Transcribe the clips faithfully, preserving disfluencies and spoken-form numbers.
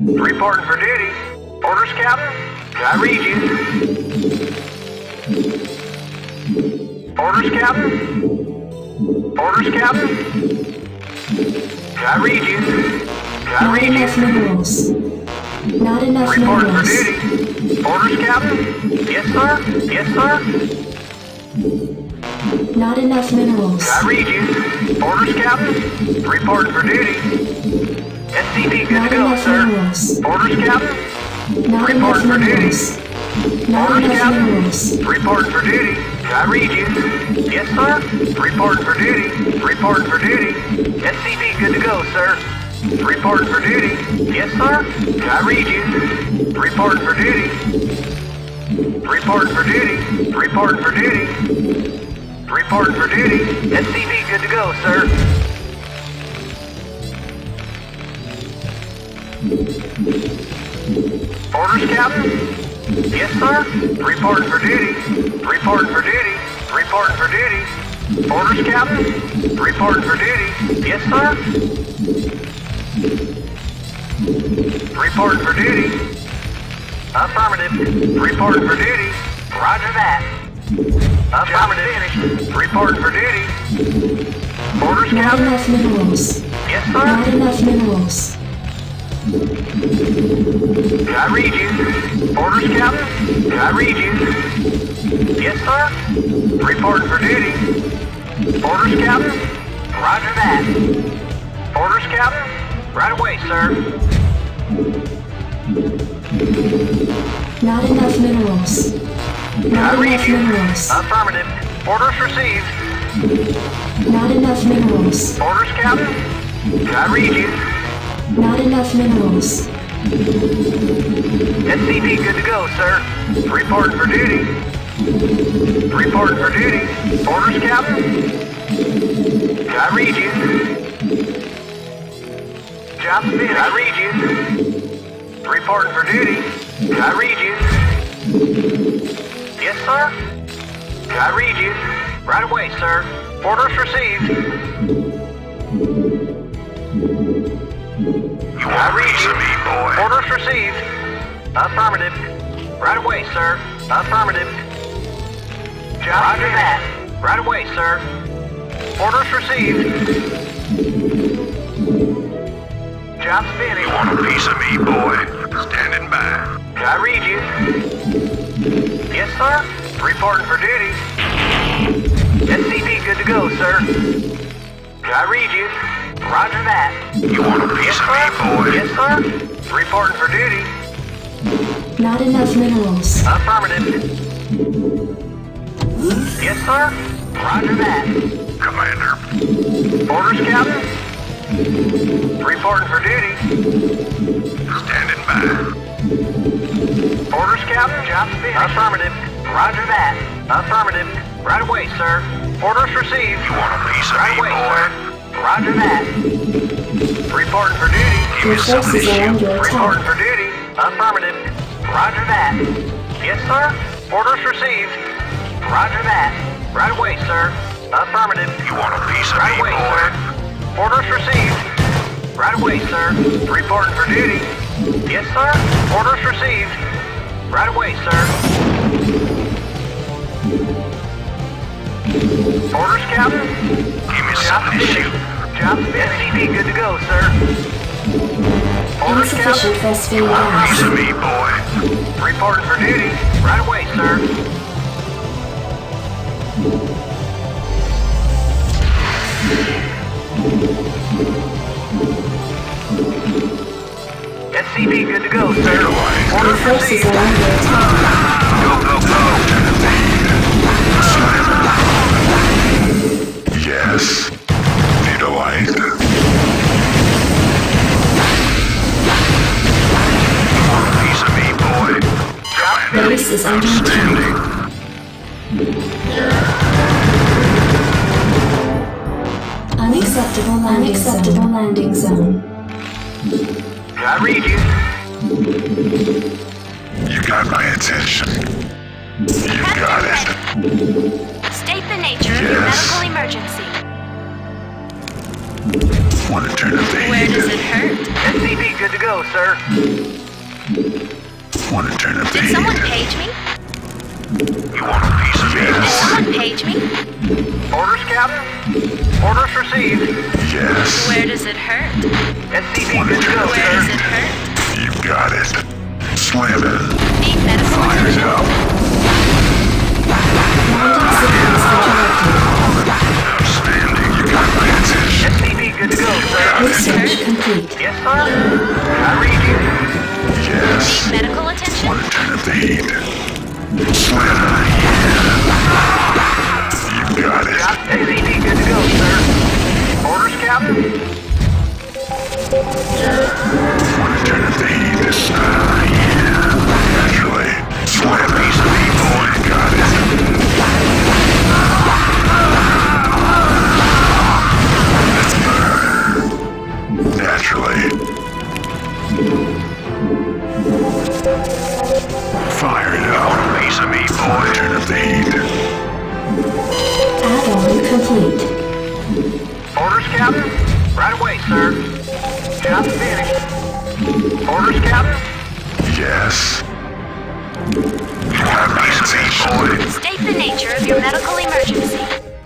Reporting for duty. Orders, Captain? I read you. Orders, Captain? Orders, Captain? I read you. I Not read enough you. minerals. Not enough Reporting for minerals. duty. Orders, Captain? Yes, sir. Yes, sir. Not enough minerals. I read you. Orders, Captain? Reporting for duty. S C P good Not to go, enough sir. minerals. Orders, Captain? Not enough Reporting for duty. minerals. Not Orders, enough Captain? minerals. Reporting for duty. I read you. Yes, sir. Reporting for duty. Reporting for duty. S C V good to go, sir. Reporting for duty. Yes, sir. I read you. Reporting for duty. Reporting for duty. Reporting for duty. Reporting for duty. S C V good to go, sir. Orders, Captain? Yes, sir. Reporting for duty. Reporting for duty. Reporting for duty. Orders, Captain? Reporting for duty. Yes, sir. Reporting for duty. Affirmative. Reporting for duty. Roger that. Affirmative. Reporting for duty. Orders, Not Captain? enough minerals. Yes, Not sir. enough minerals. I read you. Orders, Captain? I read you. Yes, sir. Reporting for duty. Orders, Captain? Roger that. Orders, Captain? Right away, sir. Not enough minerals. Not I read enough you. minerals. Affirmative. Orders received. Not enough minerals. Orders, Captain? I read you. Not enough minerals. S C V good to go, sir. Reporting for duty. Reporting for duty. Orders, Captain? I read you. Job finished. I read you. Reporting for duty. I read you. Yes, sir. I read you. Right away, sir. Orders received. You I want a read piece you. of me, boy? Orders received. Affirmative. Right away, sir. Affirmative. Job Roger that. Right away, sir. Orders received. Job's You finished. want a piece of me, boy? Standing by. I read you. Yes, sir. Reporting for duty. S C V good to go, sir. I read you. Roger that. You want a piece Yes, of me, sir. boy? Yes, sir. Reporting for duty. Not enough minerals. Affirmative. Yes, sir. Roger that. Commander. Orders, Captain? Reporting for duty. Standing by. Orders, Captain? Job's finished. Affirmative. Roger that. Affirmative. Right away, sir. Orders received. You want a piece of Right me, away, boy? sir. Roger that. Reporting for duty. Give Your me some of forces this are shit. under Reporting attack. for duty. Affirmative. Roger that. Yes, sir. Orders received. Roger that. Right away, sir. Affirmative. You want a piece of Right me, away, boy? sir. Orders received. Right away, sir. Reporting for duty. Yes, sir. Orders received. Right away, sir. Orders, Captain? Give me some Job's of this finished. shit. Job's finished. S C V good to go, sir. Orders, Insufficient Captain? phosphate Piece gas. of me, boy? Reporting for duty. Right away, sir. S C V good to go, sir. Your Orders forces received. are under attack. Go, go, go! Yes. Need a light? You want a piece of me, boy? Commander. Base is under attack. Outstanding. Unacceptable landing Unacceptable zone. landing zone. I read you. You got my attention. You got it. State the nature of your Yes. medical emergency. Want to turn up the Where heat? does it hurt? S C V good to go, sir. Want to turn up the Did heat? someone page me? You want a piece of Did me? someone page me? Orders, Captain? Orders received. Yes. Where does it hurt? S C V Want good to to turn go, up Where does sir. it hurt? You got it. Slam it. Need medical Fire it attention? up. Landing sequence interrupted. Outstanding. You got my attention. S C V good to go, sir. Research complete. Yes, sir. I read you. Yes. Need medical attention? Want to turn up the heat? Slam it. You got it. S C V good to go, sir. Orders, Captain? Want to turn up the heat? Ah, yeah. Naturally. Slam a piece of me, boy. Got it. Naturally. Fire it up. Piece of me, boy. Turn up the heat. Add-on complete. Orders, Captain? Right away, sir. Job finished. Orders, Captain? Yes. You got my attention, boy. State the nature of your medical emergency.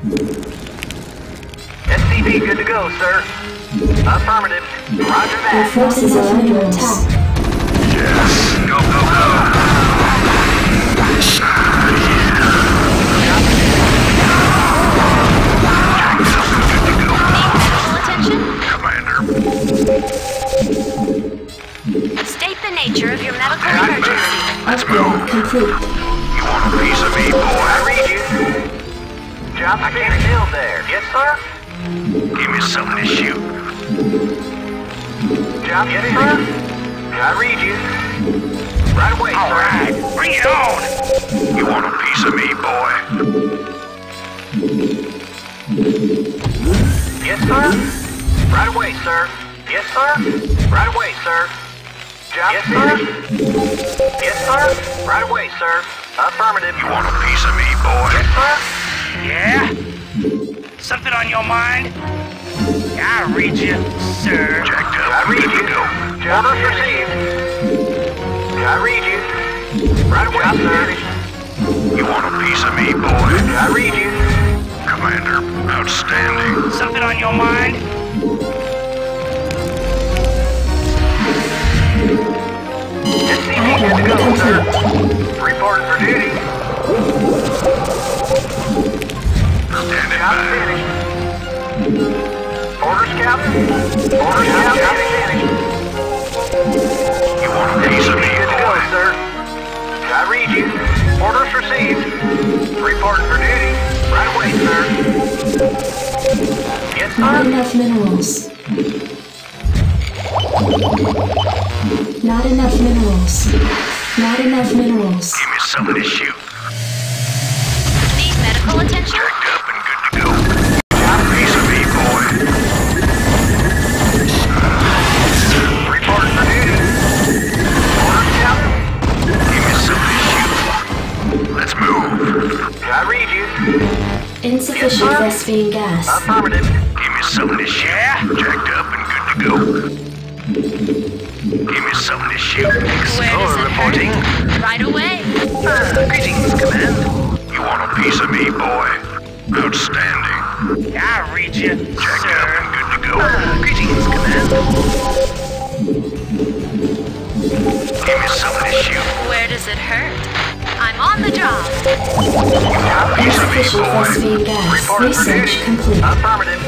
S C V good to go, sir. Affirmative. Roger Our that. forces are under attack. Yes. Go, go, go. Need medical attention? Commander. State the nature of your medical emergency. Let's Upgrade move. complete. You want a piece of me, I boy? read you. Job finished. Still there. Yes, sir. Give me something to shoot. Job yes, sir. I read you. Right away, All sir. right, bring it on. You want a piece of me, boy? Yes, sir. Right away, sir. Yes, sir. Right away, sir. Job yes, finished. Yes, sir. Right away, sir. Affirmative. You want a piece of me, boy? Yes, sir. Yeah? Something on your mind? I read you, sir. Jacked up. I read Good you. to go. Job received. I read you. Right away, sir. You want a piece of me, boy? I read you. Commander, outstanding. Something on your mind? S C V good to go, sir. Reporting for duty. Standing Job by. finished. Orders, Captain. Orders, Captain. Finished. You want a piece of me, Good to go, boy? sir. I read you. Orders received. Reporting for duty. Right away, sir. Yes, Not sir. enough minerals. Not enough minerals. Not enough minerals. Give me something to shoot. Need medical attention? Jacked up and good to go. Piece of me, boy. Reporting for duty. Orders, Captain. Give me something to shoot. Let's move. I read you. Insufficient phosphine gas. Affirmative. Give me something to shoot. Yeah? Jacked up and good to go. Give me something to shoot. Where does it hurt? Right away. Greetings, Command. You want a piece of me, boy? Outstanding. I read you, Jacked up sir. and good to go. Greetings, Command. Give me something to shoot. Where does it hurt? I'm on the job. Piece of me, Insufficient boy. phosphine gas. Reporting for duty. Research complete. Affirmative.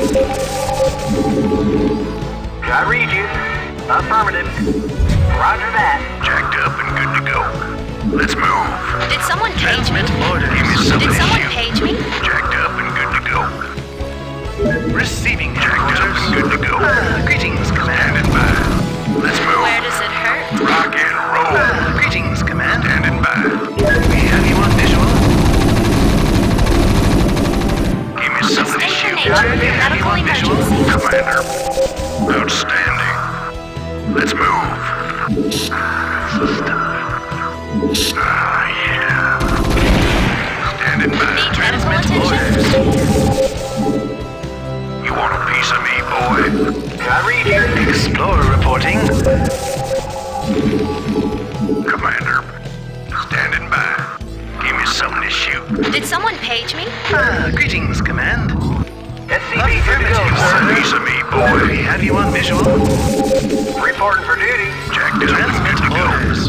I read you. Affirmative. Roger that. Jacked up and good to go. Let's move. Did someone page me? Give me something Did to someone shoot. page me? Jacked up and good to go. Receiving Jacked up and good to go. Greetings, Standing by. Let's move. Where does it hurt? Rock and roll. Greetings, Command. Standing by. We have you on visual. Give me something to State the shoot. nature of your medical emergency. Commander. Outstanding. Let's move. Ah, yeah. Standing by. Need medical attention? You want a piece of me, boy? I read you. Explorer reporting. Commander, standing by. Give me something to shoot. Did someone page me? Ah, greetings, Command. S C B, good to go, Want a sir. piece of me, We boy? have you on visual. Reporting for duty. Jack is Transmit good to go. orders.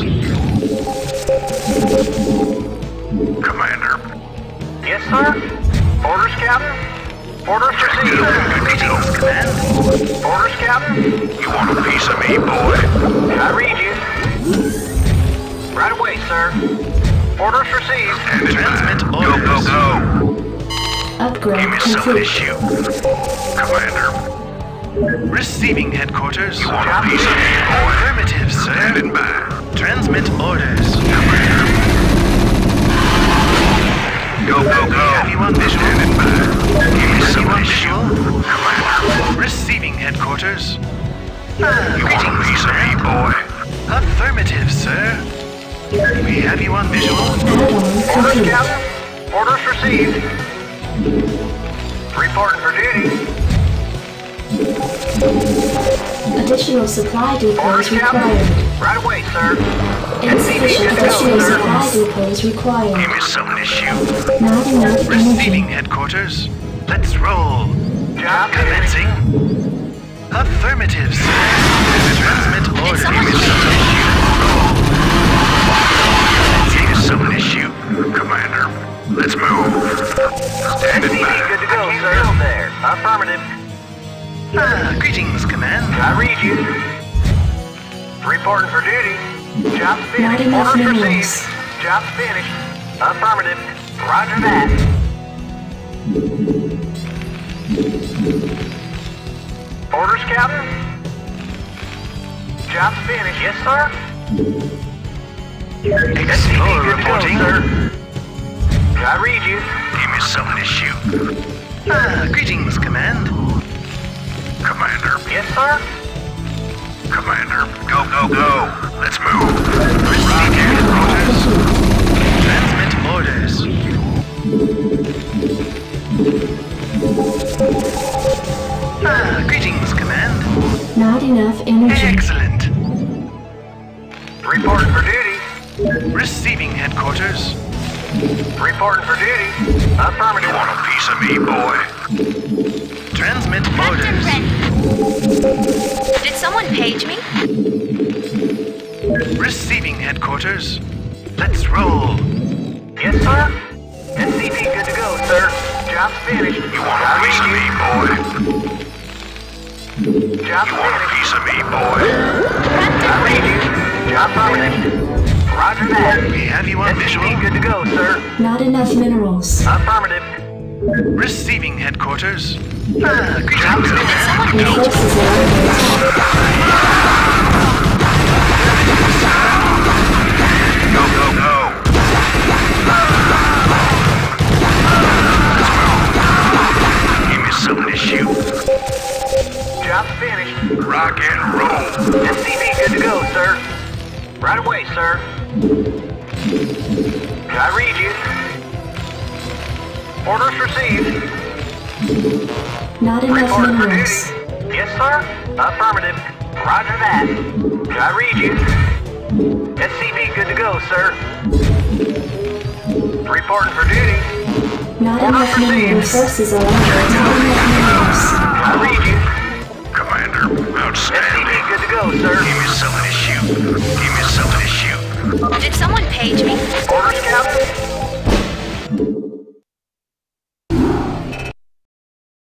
Commander, Yes, sir. Orders, Captain. Orders Jack is received. good to go. Greetings, Command. Orders, Captain. You want a piece of me, boy? I read you. Right away, sir. Orders received. Standing Transmit by. Go, go, orders. go. Upgrade Give me something to complete. shoot. Commander, Receiving headquarters. you want a piece of me, boy? Affirmative, sir. Standing by. Transmit orders. Go, go, We go. have you on visual. Standing by. Give me Have you something on to shoot. visual. Commander, Receiving headquarters. Ah, you want a greetings, piece of me, Command. boy? Affirmative, sir. We have you on visual. Add-on Orders, complete. Captain. Orders received. Reporting for duty. Additional supply depots Orders, Captain. required. Right away, sir. Insufficient good to go, additional sir. supply depots Give required. me something to shoot. Not enough Receiving energy. headquarters. Let's roll. Job finished. Commencing. Affirmative, sir. Transmit orders. someone Give me something to shoot. Give me something to shoot. Commander, let's move. Standing S C B, by. good to go, sir. There. Affirmative. Ah, greetings, Command. I read you. Reporting for duty. Job Not finished. enough Orders minerals. received. Job finished. Affirmative. Roger that. Orders, Captain. Job finished. Yes, sir. S C B, Explorer good to go, reporting. sir. I read you. Give me something to shoot. Ah, greetings, Command. Commander, Yes, sir. Commander, go, go, go. Let's move. Receiving headquarters. Transmit orders. Ah, greetings, Command. Not enough energy. Excellent. Reporting for duty. Receiving headquarters. Reporting for duty. You Affirmative. want a piece of me, boy? Transmit Captain orders. ready. Did someone page me? Receiving headquarters. Let's roll. Yes, sir. S C B, good to go, sir. Job's finished. You want a I piece of read me, boy? you. Job's You want a finished. piece of me, boy? I read you. Job finished. Roger that. We have you on S C B, visual. good to go, sir. Not enough minerals. Affirmative. Receiving headquarters. Ah, Job's greetings. Did finished. someone Your page me? forces are under attack. Go, go, go. Give me something to shoot. Job's finished. Rock and roll. S C B, good to go, sir. Right away, sir. I read you. Orders received. Not enough Reporting for minerals. duty. Yes, sir. Affirmative. Roger that. I read you. S C B, good to go, sir. Reporting for duty. Not Orders enough mineral received. resources are under attack. Not enough minerals. I read you. Commander, S C B, outstanding. good to go, sir. Give me something to shoot. Give me something to shoot. Did someone page me? Orders, Captain.